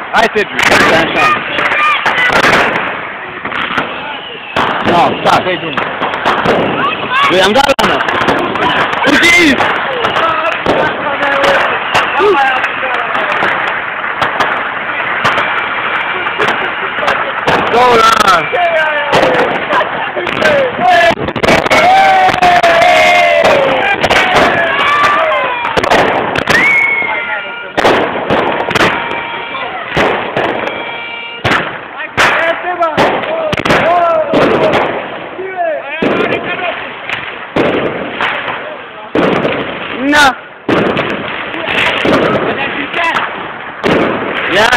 Hai, Sergiu. Așa. No, stai. Lui am dat la mă. Fugiți! Dolan! No. Yeah.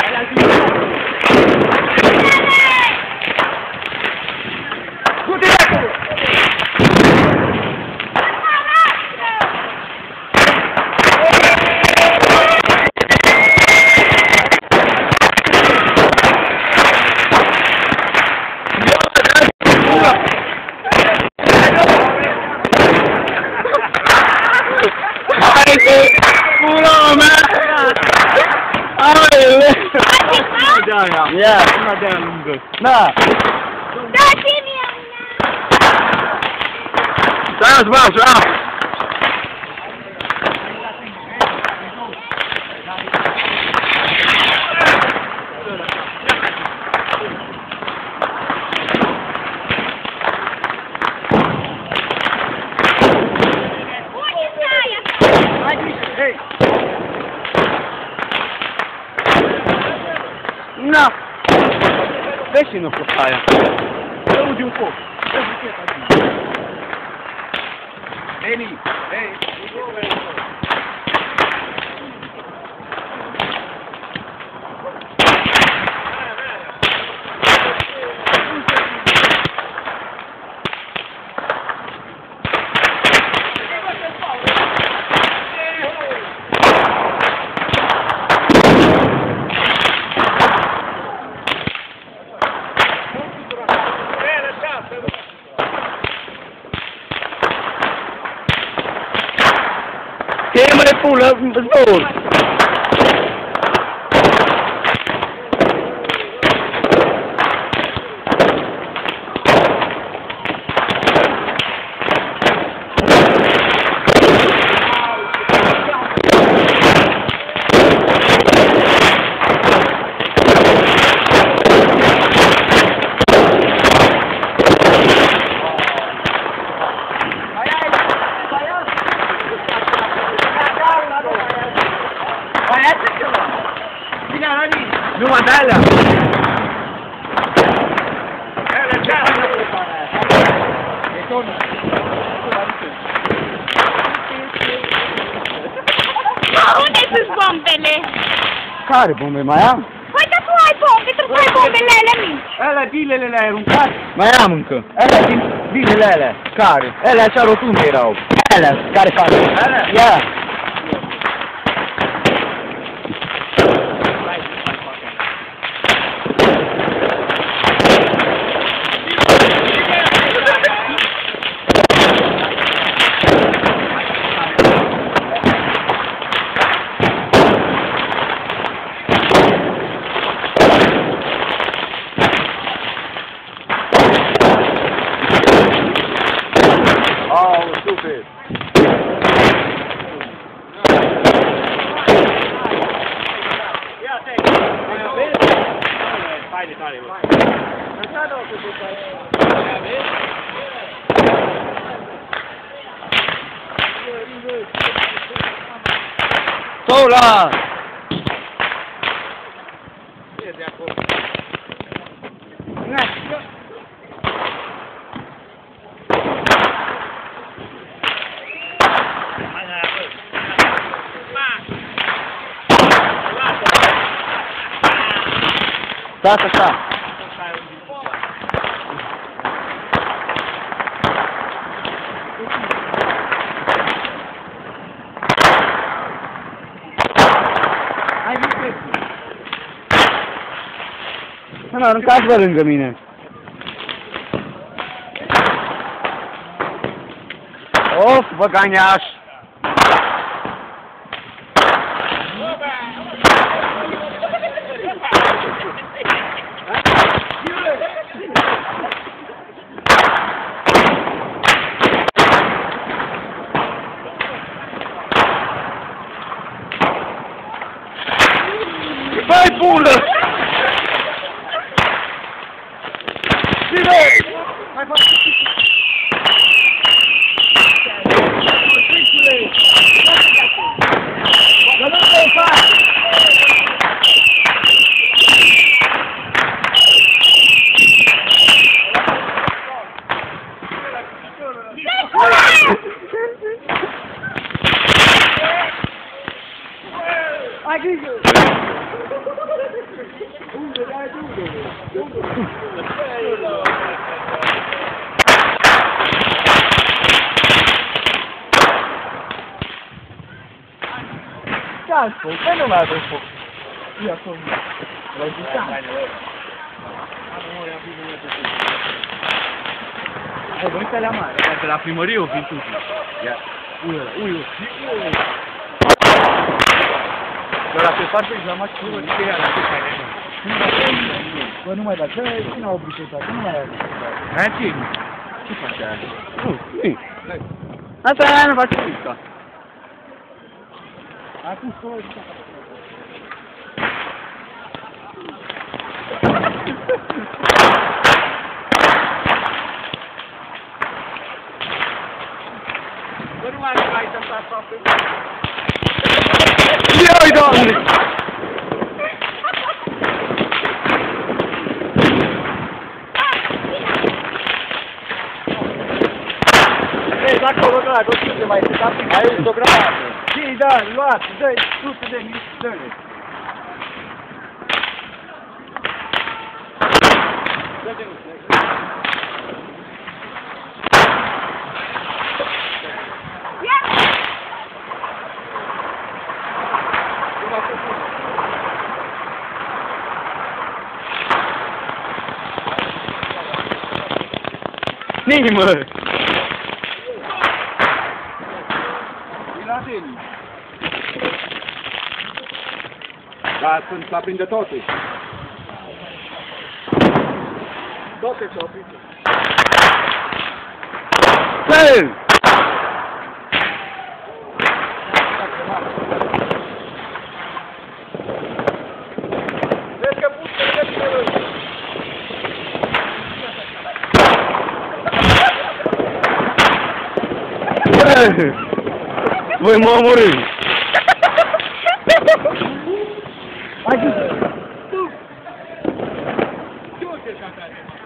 Yeah, una de-aia lungă. Da. Dați-mi Stați, bă, așa. No! Deixa no saia. Vamos de pouco. Vem. Queima de pula, zor. Numai de alea! Unde sunt bombele? Care bombe mai am? Păi da tu ai bombe, trebuie să ai bombele alea mici. Alea bilele le-ai aruncat? Mai am încă. Alea din bilele alea. Care? Alea așa rotunde erau. Alea, care fac? Alea? Ia! Oh, stupid. Sola! Tá. Mă, aruncați pe lângă mine. Of, băganiaș! Vai, pulă! Bine! Mai fac! Ai grijă! Unde, dai, unde? Cazzo, che non ha troppo? Io sono... L'ho voi stai la mare? Perché la primărie o fi tutti? Ia. Ui. Dar la pe parte de la mașină, ce era la ce care? Bă, nu mai da, cine a oprit ăsta? Nu mai are. Aia ce? Ce face aia? Nu. Asta aia nu face nimic. Acum stai. Bă, nu mai ai să-mi aproape. Ia-i, Doamne! Vezi, acolo, da, nu știu ce mai este, dar ai o granată. Și, da, luați, dă-i, sute de mii, dă-le. Dă-te, nu, Nici, mă! Iladenii! Da, sunt la prinde toate. Toate s-au prinde. Bă! Vezi că puște de pe voi mă omorâți! Hai,